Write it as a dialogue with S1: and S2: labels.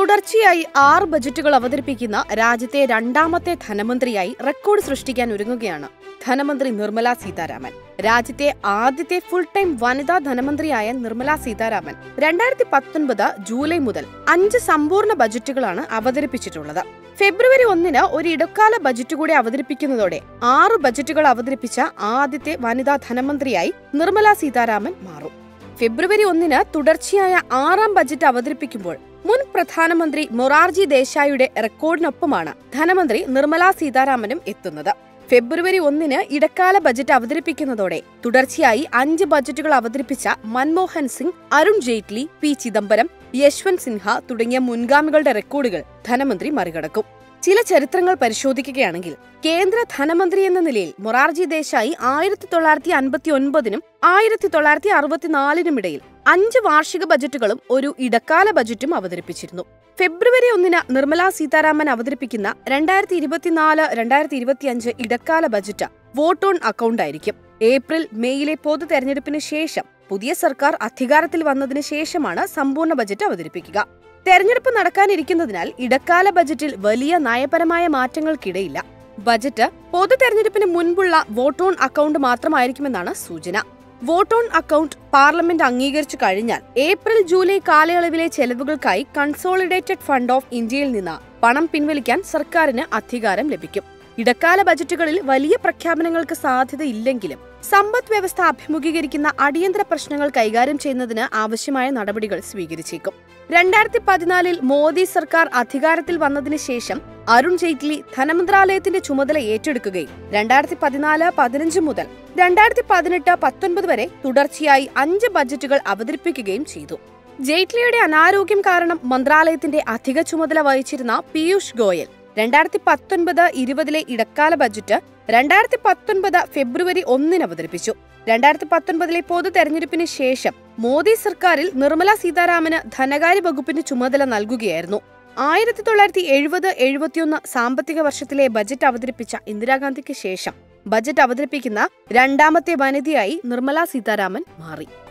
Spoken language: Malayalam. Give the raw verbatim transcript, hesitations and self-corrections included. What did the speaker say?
S1: തുടർച്ചയായി ആറ് ബജറ്റുകൾ അവതരിപ്പിക്കുന്ന രാജ്യത്തെ രണ്ടാമത്തെ ധനമന്ത്രിയായി റെക്കോർഡ് സൃഷ്ടിക്കാൻ ഒരുങ്ങുകയാണ് ധനമന്ത്രി നിർമ്മല സീതാരാമൻ. രാജ്യത്തെ ആദ്യത്തെ ഫുൾ ടൈം വനിതാ ധനമന്ത്രിയായ നിർമ്മല സീതാരാമൻ രണ്ടായിരത്തി പത്തൊൻപത് ജൂലൈ മുതൽ അഞ്ച് സമ്പൂർണ്ണ ബജറ്റുകളാണ് അവതരിപ്പിച്ചിട്ടുള്ളത്. ഫെബ്രുവരി ഒന്നിന് ഒരു ഇടക്കാല ബജറ്റ് കൂടി അവതരിപ്പിക്കുന്നതോടെ ആറ് ബജറ്റുകൾ അവതരിപ്പിച്ച ആദ്യത്തെ വനിതാ ധനമന്ത്രിയായി നിർമ്മല സീതാരാമൻ മാറും. ഫെബ്രുവരി ഒന്നിന് തുടർച്ചയായ ആറാം ബജറ്റ് അവതരിപ്പിക്കുമ്പോൾ മുൻ പ്രധാനമന്ത്രി മൊറാർജി ദേശായിയുടെ റെക്കോർഡിനൊപ്പമാണ് ധനമന്ത്രി നിർമ്മല സീതാരാമനും എത്തുന്നത്. ഫെബ്രുവരി ഒന്നിന് ഇടക്കാല ബജറ്റ് അവതരിപ്പിക്കുന്നതോടെ തുടർച്ചയായി അഞ്ച് ബജറ്റുകൾ അവതരിപ്പിച്ച മൻമോഹൻ സിംഗ്, അരുൺ ജെയ്റ്റ്ലി, പി ചിദംബരം, യശ്വന്ത് സിൻഹ തുടങ്ങിയ മുൻഗാമികളുടെ റെക്കോർഡുകൾ ധനമന്ത്രി മറികടക്കും. ചില ചരിത്രങ്ങൾ പരിശോധിക്കുകയാണെങ്കിൽ കേന്ദ്ര ധനമന്ത്രി എന്ന നിലയിൽ മൊറാർജി ദേശായി ആയിരത്തി തൊള്ളായിരത്തി അൻപത്തി ഒൻപതിനും ആയിരത്തി തൊള്ളായിരത്തി അറുപത്തിനാലിനും ഇടയിൽ അഞ്ച് വാർഷിക ബജറ്റുകളും ഒരു ഇടക്കാല ബജറ്റും അവതരിപ്പിച്ചിരുന്നു. ഫെബ്രുവരി ഒന്നിന് നിർമ്മല സീതാരാമൻ അവതരിപ്പിക്കുന്ന രണ്ടായിരത്തി ഇരുപത്തിനാല് രണ്ടായിരത്തി ഇരുപത്തിയഞ്ച് ഇടക്കാല ബജറ്റ് വോട്ട് ഓൺ അക്കൗണ്ട് ആയിരിക്കും. ഏപ്രിൽ മെയ്യിലെ പൊതു തെരഞ്ഞെടുപ്പിന് ശേഷം പുതിയ സർക്കാർ അധികാരത്തിൽ വന്നതിന് ശേഷമാണ് സമ്പൂർണ്ണ ബജറ്റ് അവതരിപ്പിക്കുക. തെരഞ്ഞെടുപ്പ് നടക്കാനിരിക്കുന്നതിനാൽ ഇടക്കാല ബജറ്റിൽ വലിയ നയപരമായ മാറ്റങ്ങൾക്കിടയില്ല. ബജറ്റ് പൊതു തെരഞ്ഞെടുപ്പിന് മുൻപുള്ള വോട്ട് ഓൺ അക്കൗണ്ട് മാത്രമായിരിക്കുമെന്നാണ് സൂചന. വോട്ട് ഓൺ അക്കൗണ്ട് പാർലമെന്റ് അംഗീകരിച്ചു കഴിഞ്ഞാൽ ഏപ്രിൽ ജൂലൈ കാലയളവിലെ ചെലവുകൾക്കായി കൺസോളിഡേറ്റഡ് ഫണ്ട് ഓഫ് ഇന്ത്യയിൽ നിന്ന് പണം പിൻവലിക്കാൻ സർക്കാരിന് അധികാരം ലഭിക്കും. ഇടക്കാല ബജറ്റുകളിൽ വലിയ പ്രഖ്യാപനങ്ങൾക്ക് സാധ്യതയില്ലെങ്കിലും സമ്പദ് വ്യവസ്ഥ അഭിമുഖീകരിക്കുന്ന അടിയന്തര പ്രശ്നങ്ങൾ കൈകാര്യം ചെയ്യുന്നതിന് ആവശ്യമായ നടപടികൾ സ്വീകരിച്ചേക്കും. രണ്ടായിരത്തി പതിനാലിൽ മോദി സർക്കാർ അധികാരത്തിൽ വന്നതിന് ശേഷം അരുൺ ജെയ്റ്റ്ലി ധനമന്ത്രാലയത്തിന്റെ ചുമതല ഏറ്റെടുക്കുകയും രണ്ടായിരത്തി പതിനാല് പതിനഞ്ച് മുതൽ രണ്ടായിരത്തി പതിനെട്ട് പത്തൊൻപത് വരെ തുടർച്ചയായി അഞ്ച് ബജറ്റുകൾ അവതരിപ്പിക്കുകയും ചെയ്തു. ജെയ്റ്റ്ലിയുടെ അനാരോഗ്യം കാരണം മന്ത്രാലയത്തിന്റെ അധിക ചുമതല വഹിച്ചിരുന്ന പീയൂഷ് ഗോയൽ രണ്ടായിരത്തി പത്തൊൻപത് ഇരുപതിലെ ഇടക്കാല ബജറ്റ് രണ്ടായിരത്തി പത്തൊൻപത് ഫെബ്രുവരി ഒന്നിന് അവതരിപ്പിച്ചു. രണ്ടായിരത്തി പത്തൊൻപതിലെ പൊതു തെരഞ്ഞെടുപ്പിന് ശേഷം മോദി സർക്കാരിൽ നിർമ്മല സീതാരാമന് ധനകാര്യ വകുപ്പിന് ചുമതല നൽകുകയായിരുന്നു. ആയിരത്തി തൊള്ളായിരത്തി എഴുപത് എഴുപത്തിയൊന്ന് സാമ്പത്തിക വർഷത്തിലെ ബജറ്റ് അവതരിപ്പിച്ച ഇന്ദിരാഗാന്ധിക്ക് ശേഷം ബജറ്റ് അവതരിപ്പിക്കുന്ന രണ്ടാമത്തെ വനിതയായി നിർമ്മല സീതാരാമൻ മാറി.